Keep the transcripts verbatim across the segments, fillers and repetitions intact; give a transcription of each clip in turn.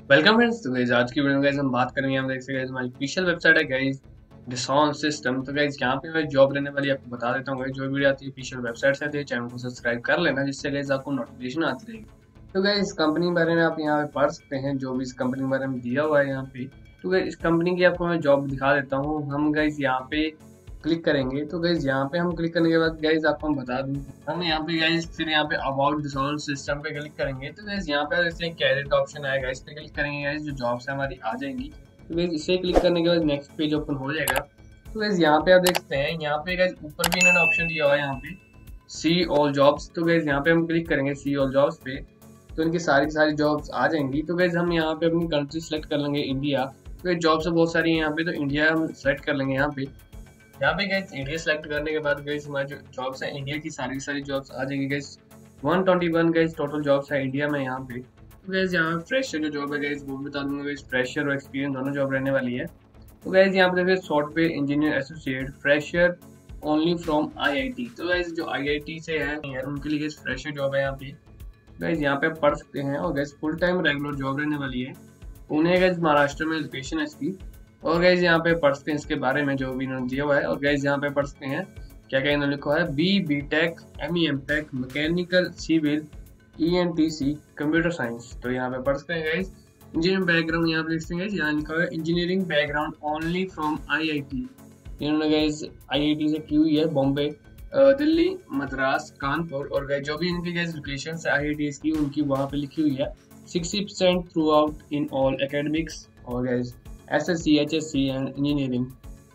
Welcome friends. तो guys आज की वीडियो में गाइस हम बात करेंगे, हम देख सकते हैं हमारी ऑफिशियल वेबसाइट है गाइस डिसॉन सिस्टम। तो गाइस यहाँ पे मैं जॉब रहने वाली आपको बता देता हूँ गाइस, जो वीडियो आती है ऑफिशियल वेबसाइट से आती है, चैनल को सब्सक्राइब कर लेना जिससे गाइस आपको नोटिफिकेशन आती रहेगी। तो गाइस इस कंपनी के बारे में आप यहाँ पे पढ़ सकते हैं, जो भी इस कंपनी के बारे में दिया हुआ है यहाँ पे। तो गाइस इस कंपनी की आपको मैं जॉब दिखा देता हूँ। हम गाइस यहाँ पे क्लिक करेंगे, तो गाइस यहाँ पे हम क्लिक करने के बाद गाइस आपको हम बता दूं, हम यहाँ पे गाइस फिर यहाँ पे अबाउट डिसऑन सिस्टम पे क्लिक करेंगे। तो गाइस यहाँ पे जैसे कैरियर का ऑप्शन आएगा, इस पे क्लिक करेंगे गाइस, जो जॉब्स है हमारी आ जाएंगी। तो गाइस इसे क्लिक करने के बाद नेक्स्ट पेज ओपन हो जाएगा। तो गाइस यहाँ पे आप देख सकते हैं, यहाँ पे गाइस ऊपर भी इन्होंने ऑप्शन दिया हुआ है यहाँ पे सी ऑल जॉब्स। तो गाइस यहाँ पे हम क्लिक करेंगे सी ऑल जॉब्स पे, तो इनकी सारी की सारी जॉब्स आ जाएंगी। तो गाइस हम यहाँ पे अपनी कंट्री सेलेक्ट कर लेंगे इंडिया। तो जॉब्स बहुत सारी है यहाँ पे, तो इंडिया हम सेलेक्ट कर लेंगे यहाँ पे। यहाँ पे गाइस इंडिया सेलेक्ट करने के बाद गाइस हमारी जो जॉब्स है इंडिया की सारी सारी जॉब्स आ जाएंगी guys. One twenty one guys total jobs है इंडिया में यहाँ पे। तो गाइस यहाँ पे फ्रेशर जो जॉब है गाइस वो भी बता दूंगा गाइस, फ्रेशर और एक्सपीरियंस दोनों जॉब रहने वाली है। तो गाइस यहाँ पे देखिए software engineer associate fresher only from IIT. तो गाइस जो आईआईटी से है यार उनके लिए गाइस फ्रेशर जॉब है यहाँ पे। गाइस यहाँ पे पढ़ सकते हैं, और guys full time regular job रहने वाली है। पुणे गाइस महाराष्ट्र में लोकेशन है इसकी। और गाइस यहाँ पे पढ़ सकते हैं इसके बारे में जो भी इन्होंने दिया हुआ है। और गाइस यहाँ पे पढ़ सकते हैं क्या क्या इन्होंने लिखा है, B B tech M E M tech mechanical civil E N T C computer science. तो यहाँ पे पढ़ सकते हैं गाइस इंजीनियरिंग बैकग्राउंड, यहाँ पे देख सकते हैं गाइस, यहाँ लिखा हुआ है engineering background only from I I T. इन्होंने गाइस आई आई टी से की हुई है, बॉम्बे दिल्ली मद्रास कानपुर। और गाइस जो भी इनकी गाइस लोकेशन है आई आई टी की उनकी वहाँ पे लिखी हुई है sixty percent throughout in all academics. और guys S S C H S C and engineering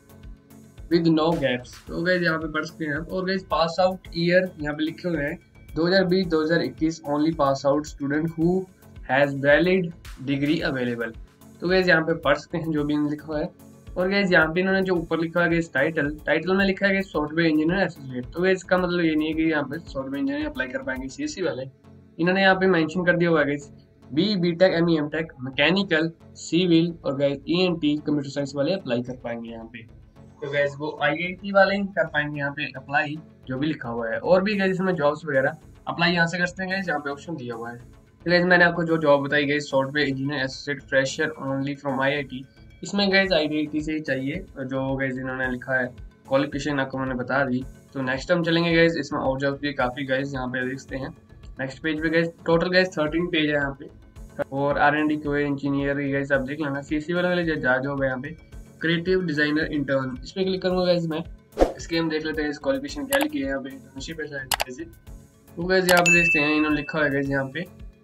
with no gaps. तो गाइस यहाँ पे पढ़ सकते हैं आप। और गाइस पास आउट ईयर यहाँ पे लिखे हुए हैं दो हज़ार बीस दो हज़ार इक्कीस, only pass out student who has valid degree available. तो गाइस यहाँ पे पढ़ सकते हैं जो भी इन्होंने लिखा हुआ है। और गाइस यहाँ पे इन्होंने जो ऊपर लिखा है गाइस टाइटल, टाइटल में लिखा है गाइस सॉफ्टवेयर इंजीनियर एसोसिएट। तो गाइस इसका मतलब ये नहीं है कि यहाँ पे सॉफ्टवेयर इंजीनियर अप्लाई कर पाएंगे सी एस सी वाले। इन्होंने यहाँ पे मेंशन कर दिया हुआ है guys B B tech M E M tech mechanical civil और guys E N T computer science वाले अप्लाई कर पाएंगे यहाँ पे। तो गाइस वो आई आई टी वाले ही कर पाएंगे यहाँ पे अप्लाई, जो भी लिखा हुआ है। और भी गाइस इसमें जॉब्स वगैरह अप्लाई यहाँ से कर सकते हैं गाइस, यहाँ पे ऑप्शन दिया हुआ है। तो गाइस मैंने आपको जो जॉब बताई guys software engineer associate fresher only from I I T, इसमें गाइस आई आई टी से ही चाहिए। जो गाइस इन्होंने लिखा है क्वालिफिकेशन आपको मैंने बता दी। तो नेक्स्ट हम चलेंगे गाइस, इसमें और जॉब्स भी काफी गाइस यहाँ पे देखते हैं। नेक्स्ट पेज पे guys total guys thirteen page है यहाँ पे। और R and D Q A engineer guys आप देख लेना। सी सी वाले वाले जा जॉब है यहाँ पे क्रिएटिव डिजाइनर इंटर्न, इस पे क्लिक करूंगा गाइस मैं। इसके हम देख लेते हैं इस क्वालिफिकेशन क्या लिखी है यहाँ पे, इंटर्नशिप है शायद। तो गाइस यहाँ पे देखते हैं इन्होंने लिखा है गाइस यहाँ पे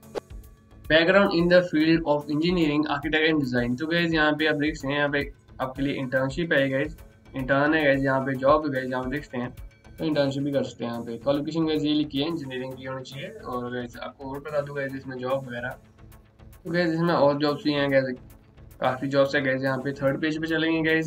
background in the field of engineering architect and design. तो गाइस यहाँ पे आप देख सकते हैं, यहाँ पे आपके लिए इंटर्नशिप है गाइस, इंटर्न है गाइस, यहाँ पे जॉब है गाइस, यहाँ पे देखते हैं। तो इंटर्नशिप भी कर सकते हैं यहाँ पे। क्वालिफिकेशन गाइस ये लिखी है इंजीनियरिंग की होनी चाहिए। और गाइस आपको और बता दूंगा गाइस इसमें जॉब वगैरह। तो गाइस इसमें और जॉब्स भी हैं गाइस, काफी जॉब्स है गाइस। यहाँ पे थर्ड पेज पे चलेंगे गाइस।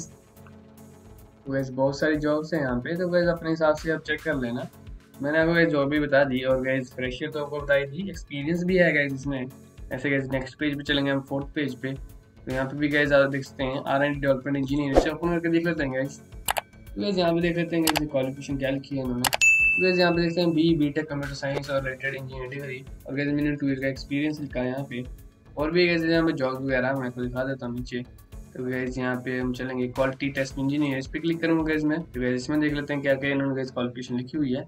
तो गाइस बहुत सारी जॉब्स हैं यहाँ पे, तो गाइस अपने हिसाब से आप चेक कर लेना। मैंने आपको गाइस जॉब भी बता दी। और गाइस फ्रेशर तो आपको बताई थी, एक्सपीरियंस भी है गाइस इसमें। ऐसे गाइस नेक्स्ट पेज पे चलेंगे हम, फोर्थ पेज पे। तो यहाँ पे भी गाइस ज़्यादा देख सकते हैं आर एंड डेवलपमेंट इंजीनियर, इसे ओपन करके देख लेते हैं गाइस। तो गाइस यहाँ पे देख लेते हैं गाइस क्वालिफिकेशन क्या लिखी है इन्होंने। तो गाइस यहाँ पे देखते हैं B B tech computer science और रिलेटेड इंजीनियरिंग डिग्री। और गाइस मैंने टू ईयर का एक्सपीरियंस लिखा है यहाँ पे। और भी गाइस यहाँ पे जॉब वगैरह मैं आपको दिखा देता हूँ नीचे। तो गाइस यहाँ पे हम चलेंगे क्वालिटी टेस्ट इंजीनियर, इस पे क्लिक करूँगा गाइस मैं। तो गाइस इसमें देख लेते हैं क्या क्या इन्होंने गाइस क्वालिफिकेशन लिखी हुई है।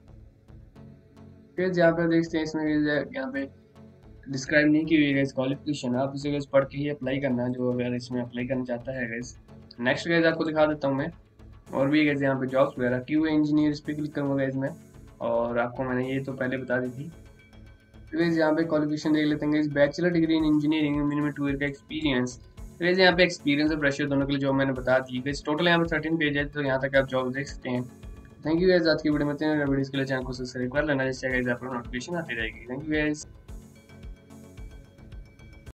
गाइस यहाँ पे देखते हैं इसमें यहाँ पे डिस्क्राइब नहीं की हुई है गाइस क्वालिफिकेशन, आप इसे गाइस पढ़ के ही अप्लाई करना है जो अगर इसमें अप्लाई करना चाहता है गाइस। नेक्स्ट गाइस आपको दिखा देता हूँ मैं। और भी गाइस यहाँ पे जॉब्स वगैरह क्यू इंजीनियर, इस पे क्लिक करूँगा गाइस मैं। और आपको मैंने ये तो पहले बता दी थी। तो गाइस यहाँ पे क्वालिफिकेशन देख लेते हैं guys, bachelor degree in engineering minimum two year का एक्सपीरियंस। तो गाइस यहाँ पे एक्सपीरियंस और प्रेशर दोनों के लिए जो मैंने बता दी गाइस। टोटल यहाँ पे थर्टीन पेज है, तो यहाँ तक आप जॉब देख सकते हैं। थैंक यू गाइस, आज की वीडियो में इतने वीडियोस के लिए चैनल को सब्सक्राइब कर लेना जिससे गाइस आपको नोटिफिकेशन आती रहेगी। Thank you guys.